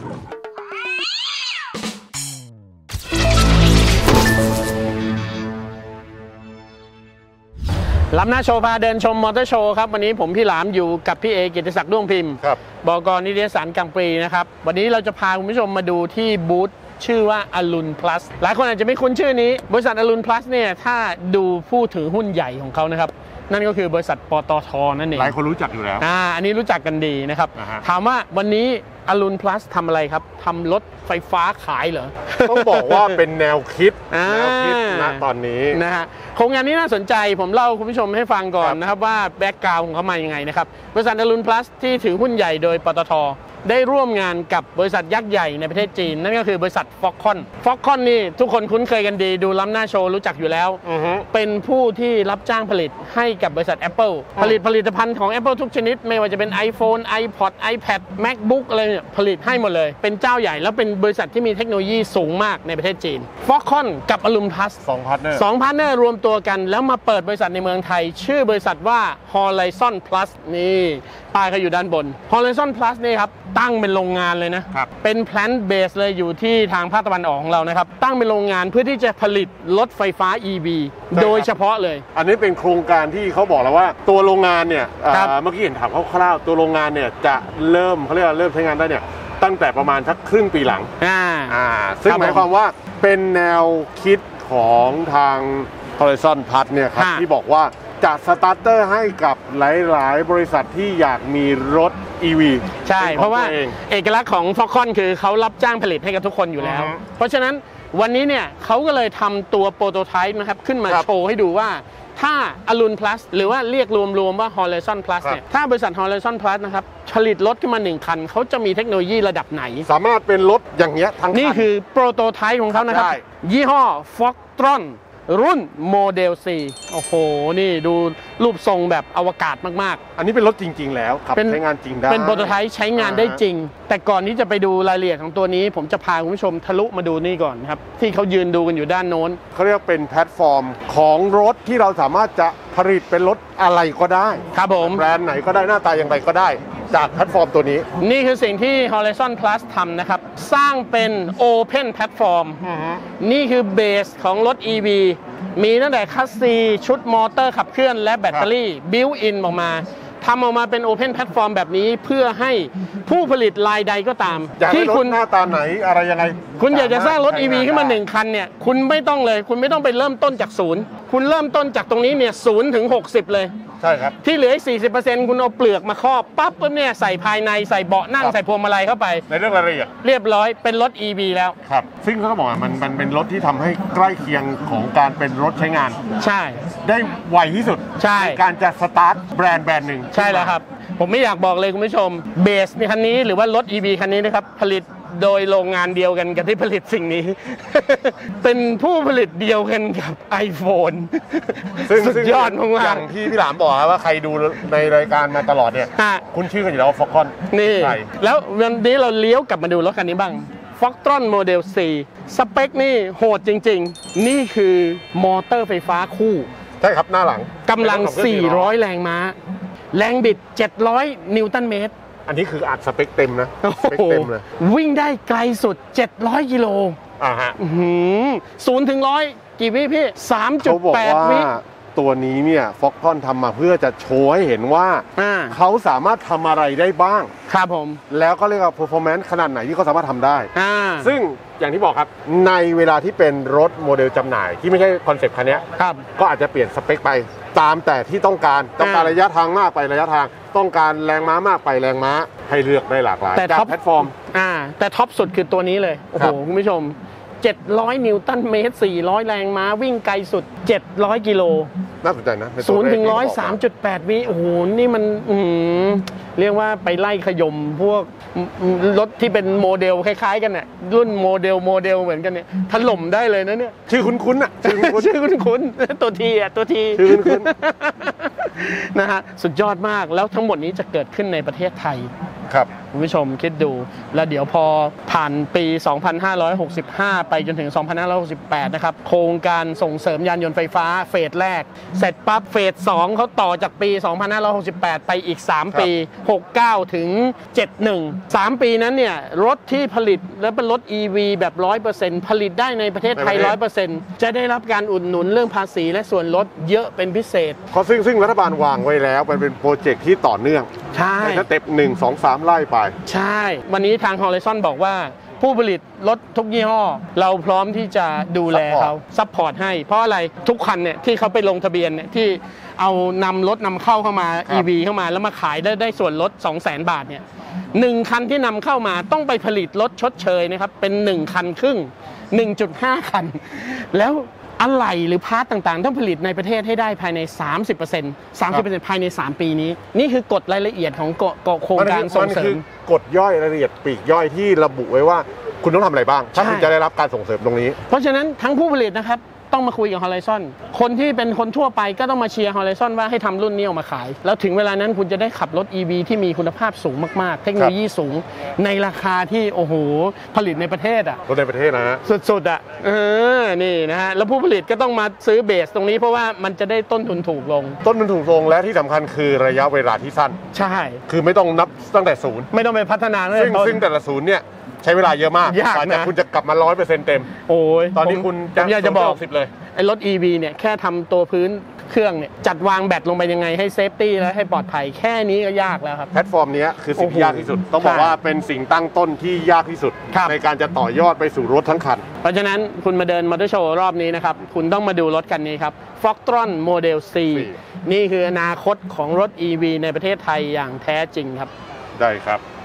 ล้ำหน้าโชว์พาเดินชมมอเตอร์โชว์ครับวันนี้ผมพี่หลามอยู่กับพี่เอกิติศักดิ์ด้วงพิมพ์บก.นิตยสารกังปรีนะครับวันนี้เราจะพาคุณผู้ชมมาดูที่บูธชื่อว่าอรุณพลัสหลายคนอาจจะไม่คุ้นชื่อนี้บริษัทอรุณพลัสเนี่ยถ้าดูผู้ถือหุ้นใหญ่ของเขานะครับนั่นก็คือบริษัทปตท.นั่นเองหลายคนรู้จักอยู่แล้วอันนี้รู้จักกันดีนะครับถามว่าวันนี้อรุณพลัสทำอะไรครับทำรถไฟฟ้าขายเหรอต้องบอกว่าเป็นแนวคิดณตอนนี้นะฮะโครงงานนี้น่าสนใจผมเล่าคุณผู้ชมให้ฟังก่อนนะครับว่าแบ็กกราวด์ของเขามายังไงนะครับบริษัทอรุณพลัสที่ถือหุ้นใหญ่โดยปตท.ได้ร่วมงานกับบริษัทยักษ์ใหญ่ในประเทศจีนนั่นก็คือบริษัทฟ็อกคอนนี่ทุกคนคุ้นเคยกันดีดูล้ำหน้าโชว์รู้จักอยู่แล้วเป็นผู้ที่รับจ้างผลิตให้กับบริษัท Apple ผลิตภัณฑ์ของ Apple ทุกชนิดไม่ว่าจะเป็น iPhone iPod iPad MacBook อะไรเนี่ยผลิตให้หมดเลยเป็นเจ้าใหญ่แล้วเป็นบริษัทที่มีเทคโนโลยีสูงมากในประเทศจีนฟ็อกคอนกับอรุณพลัส 2 พาร์ทเนอร์รวมตัวกันแล้วมาเปิดบริษัทในเมืองไทยชื่อบริษัทว่า Horizon Plus นี่ป้ายเขาอยู่ด้านบน Horizon Plus นี่ครับตั้งเป็นโรงงานเลยนะเป็น plant base เลยอยู่ที่ทางภาคตะวันออกของเรานะครับตั้งเป็นโรงงานเพื่อที่จะผลิตรถไฟฟ้า EV โดยเฉพาะเลยอันนี้เป็นโครงการที่เขาบอกแล้วว่าตัวโรงงานเนี่ยเมื่อกี้เห็นถามคร่าวๆตัวโรงงานเนี่ยจะเริ่มใช้งานได้เนี่ยตั้งแต่ประมาณสักครึ่งปีหลังซึ่งหมายความว่าเป็นแนวคิดของทาง Horizon Plus เนี่ยครับที่บอกว่าจะสตาร์เตอร์ให้กับหลายๆบริษัทที่อยากมีรถ EV ใช่เพราะว่าเอกลักษณ์ของ Foxconn คือเขารับจ้างผลิตให้กับทุกคนอยู่แล้วเพราะฉะนั้นวันนี้เนี่ยเขาก็เลยทำตัวโปรโตไทป์นะครับขึ้นมาโชว์ให้ดูว่าถ้าอรุณพลัสหรือว่าเรียกรวมๆว่า Horizon Plus เนี่ยถ้าบริษัท Horizon Plus นะครับผลิตรถขึ้นมา1คันเขาจะมีเทคโนโลยีระดับไหนสามารถเป็นรถอย่างเงี้ยทั้งคันนี่คือโปรโตไทป์ของเขานะครับยี่ห้อ Foxtronรุ่นโมเดล C โอ้โหนี่ดูรูปทรงแบบอวกาศมากๆอันนี้เป็นรถจริงๆแล้วขับใช้งานจริงได้เป็นโปรโตไทป์ใช้งานได้จริงแต่ก่อนที่จะไปดูรายละเอียดของตัวนี้ผมจะพาคุณผู้ชมทะลุมาดูนี่ก่อนครับที่เขายืนดูกันอยู่ด้านโน้นเขาเรียกเป็นแพลตฟอร์มของรถที่เราสามารถจะผลิตเป็นรถอะไรก็ได้ครับผมแบรนด์ไหนก็ได้หน้าตาอย่างไรก็ได้จากแพลตฟอร์มตัวนี้นี่คือสิ่งที่ Horizon Plus ทำนะครับสร้างเป็น Open Platform นี่คือเบสของรถ EV มีตั้งแต่คัสซีชุดมอเตอร์ขับเคลื่อนและแบตเตอรี่บิวอินออกมาทำออกมาเป็น Open Platform แบบนี้เพื่อให้ผู้ผลิตรายใดก็ตามที่คุณหน้าตาไหนอะไรยังไงคุณอยากจะสร้างรถ EV ขึ้นมา1คันเนี่ยคุณไม่ต้องเลยคุณไม่ต้องไปเริ่มต้นจากศูนย์คุณเริ่มต้นจากตรงนี้เนี่ย0 ถึง 60เลยใช่ครับที่เหลืออีก 40% คุณเอาเปลือกมาครอบปั๊บเนี่ยใส่ภายในใส่เบาะนั่งใส่พวงมาลัยเข้าไปในเรื่องรายละเอียดเรียบร้อยเป็นรถ EV แล้วครับซึ่งเขาบอกว่ามันเป็นรถที่ทำให้ใกล้เคียงของการเป็นรถใช้งานใช่ได้ไวที่สุดใช่การจะสตาร์ทแบรนด์หนึ่งใช่แล้วครับผมไม่อยากบอกเลยคุณผู้ชมเบสในคันนี้หรือว่ารถ EV คันนี้นะครับผลิตโดยโรงงานเดียวกันกับที่ผลิตสิ่งนี้ เป็นผู้ผลิตเดียวกันกับ iPhone สุดยอดมากๆอย่างที่พี่หลามบอกว่าใครดูในรายการมาตลอดเนี่ยคุณชื่อกันอยู่แล้วว่า Foxconn นี่แล้ววันนี้เราเลี้ยวกลับมาดูรถคันนี้บ้าง Foxtron Model C สเปคนี่โหดจริงๆนี่คือมอเตอร์ไฟฟ้าคู่ใช่ครับหน้าหลังกำลัง400แรงม้าแรงบิด700นิวตันเมตรอันนี้คืออัดสเปคเต็มนะสเปคเต็มเลยวิ่งได้ไกลสุด700กิโลฮะ 0 ถึง 100กี่วิพี่ 3.8 วิตัวนี้เนี่ย Foxconn ทำมาเพื่อจะโชว์ให้เห็นว่าเขาสามารถทำอะไรได้บ้างครับผมแล้วก็เรียกว่า performance ขนาดไหนที่เขาสามารถทำได้ซึ่งอย่างที่บอกครับในเวลาที่เป็นรถโมเดลจำหน่ายที่ไม่ใช่คอนเซ็ปต์คันนี้ก็อาจจะเปลี่ยนสเปคไปตามแต่ที่ต้องการระยะทางมากไประยะทางต้องการแรงม้ามากไปแรงม้าให้เลือกได้หลากหลายแต่แพลตฟอร์มแต่ท็อปสุดคือตัวนี้เลยโอ้โหคุณผู้ชม700นิวตันเมตร400แรงม้าวิ่งไกลสุด700กิโลน่าสนใจนะ 0 ถึง 100 3.8 วิโอ้โหนี่มันเรียกว่าไปไล่ขย่มพวกรถที่เป็นโมเดลคล้ายๆกันเนี่ยรุ่นโมเดลเหมือนกันเนี่ยถล่มได้เลยนะเนี่ยชื่อคุ้นๆอ่ะชื่อคุ้นๆตัวทีชื่อคุ้นนะฮะสุดยอดมากแล้วทั้งหมดนี้จะเกิดขึ้นในประเทศไทยครับคุณผู้ชมคิดดูแล้วเดี๋ยวพอผ่านปี 2565 ไปจนถึง 2568 นะครับโครงการส่งเสริมยานยนต์ไฟฟ้าเฟสแรกเสร็จปั๊บเฟส 2เขาต่อจากปี 2568 ไปอีก 3 ปี 69 ถึง 71 3 ปีนั้นเนี่ยรถที่ผลิตและเป็นรถ EV แบบ 100% ผลิตได้ในประเทศไทย 100% จะได้รับการอุดหนุนเรื่องภาษีและส่วนลดเยอะเป็นพิเศษซึ่งรัฐบาลวางไว้แล้วมันเป็นโปรเจกต์ที่ต่อเนื่องใช่ในสเต็ป1 2 3ไล่ไปใช่วันนี้ทาง Horizon บอกว่าผู้ผลิตรถทุกยี่ห้อเราพร้อมที่จะดูแลเขาซัพพอร์ตให้เพราะอะไรทุกคันเนี่ยที่เขาไปลงทะเบียนเนี่ยที่เอานำรถนำเข้ามา EV เข้ามาแล้วมาขายได้ส่วนลด 200,000 บาทเนี่ย1คันที่นำเข้ามาต้องไปผลิตรถชดเชยนะครับเป็น1คันครึ่ง 1.5 คันแล้วอะไหล่หรือพาร์ทต่างๆต้องผลิตในประเทศให้ได้ภายใน 30% ภายใน 3 ปีนี้นี่คือกฎรายละเอียดของโครงการส่งเสริมกฎย่อยรายละเอียดปลีกย่อยที่ระบุไว้ว่าคุณต้องทำอะไรบ้างถ้าคุณจะได้รับการส่งเสริมตรงนี้เพราะฉะนั้นทั้งผู้ผลิตนะครับต้องมาคุยกับ Horizon คนที่เป็นคนทั่วไปก็ต้องมาเชียร์ Horizon ว่าให้ทำรุ่นนี้ออกมาขายแล้วถึงเวลานั้นคุณจะได้ขับรถ EV ที่มีคุณภาพสูงมากๆเทคโนโลยีสูงในราคาที่โอ้โหผลิตในประเทศอ่ะรถในประเทศนะฮะสุดๆอ่ะนี่นะฮะแล้วผู้ผลิตก็ต้องมาซื้อเบสตรงนี้เพราะว่ามันจะได้ต้นทุนถูกลงและที่สำคัญคือระยะเวลาที่สั้นใช่คือไม่ต้องนับตั้งแต่ศูนย์ไม่ต้องไปพัฒนาซึ่งแต่ละศูนย์เนี่ยใช้เวลาเยอะมากยากนะคุณจะกลับมา 100% เต็มโอ้ยตอนนี้คุณอยากจะบอก 10เลยไอ้รถ EV เนี่ยแค่ทำตัวพื้นเครื่องเนี่ยจัดวางแบตลงไปยังไงให้เซฟตี้และให้ปลอดภัยแค่นี้ก็ยากแล้วครับแพลตฟอร์มนี้คือสิ่งที่ยากที่สุดต้องบอกว่าเป็นสิ่งตั้งต้นที่ยากที่สุดในการจะต่อยอดไปสู่รถทั้งคันเพราะฉะนั้นคุณมาเดินมอเตอร์โชว์รอบนี้นะครับคุณต้องมาดูรถคันนี้ครับ Foxtron Model C นี่คืออนาคตของรถ EV ในประเทศไทยอย่างแท้จริงครับได้ครับ